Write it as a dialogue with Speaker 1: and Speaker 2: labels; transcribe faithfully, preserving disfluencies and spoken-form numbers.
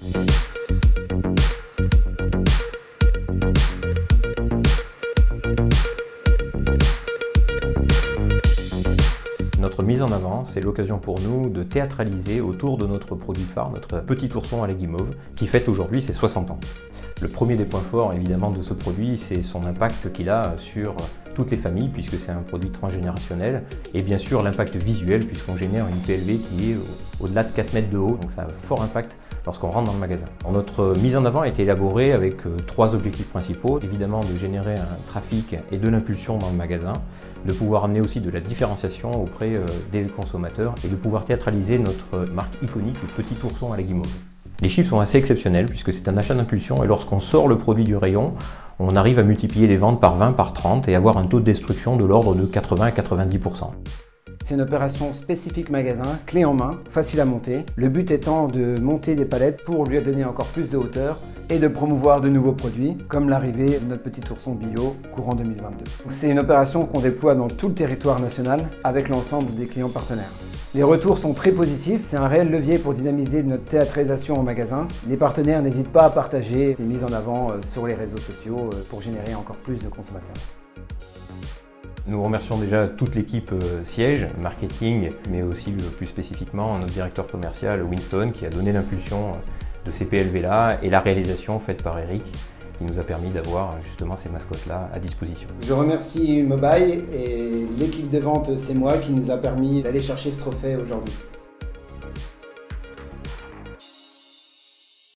Speaker 1: Notre mise en avant, c'est l'occasion pour nous de théâtraliser autour de notre produit phare, notre petit ourson à la guimauve, qui fête aujourd'hui ses soixante ans. Le premier des points forts évidemment de ce produit, c'est son impact qu'il a sur toutes les familles, puisque c'est un produit transgénérationnel, et bien sûr l'impact visuel, puisqu'on génère une P L V qui est au-delà de quatre mètres de haut, donc ça a un fort impact lorsqu'on rentre dans le magasin. Notre mise en avant a été élaborée avec trois objectifs principaux, évidemment de générer un trafic et de l'impulsion dans le magasin, de pouvoir amener aussi de la différenciation auprès des consommateurs et de pouvoir théâtraliser notre marque iconique, le petit ourson à la guimauve. Les chiffres sont assez exceptionnels puisque c'est un achat d'impulsion et lorsqu'on sort le produit du rayon, on arrive à multiplier les ventes par vingt, par trente et avoir un taux de destruction de l'ordre de quatre-vingts à quatre-vingt-dix pour cent.
Speaker 2: C'est une opération spécifique magasin, clé en main, facile à monter. Le but étant de monter des palettes pour lui donner encore plus de hauteur et de promouvoir de nouveaux produits, comme l'arrivée de notre petit ourson bio courant deux mille vingt-deux. C'est une opération qu'on déploie dans tout le territoire national avec l'ensemble des clients partenaires. Les retours sont très positifs, c'est un réel levier pour dynamiser notre théâtralisation en magasin. Les partenaires n'hésitent pas à partager ces mises en avant sur les réseaux sociaux pour générer encore plus de consommateurs.
Speaker 1: Nous remercions déjà toute l'équipe siège, marketing, mais aussi plus spécifiquement notre directeur commercial Winston qui a donné l'impulsion de ces P L V-là et la réalisation faite par Eric qui nous a permis d'avoir justement ces mascottes-là à disposition.
Speaker 2: Je remercie Mobile et l'équipe de vente C'est moi qui nous a permis d'aller chercher ce trophée aujourd'hui.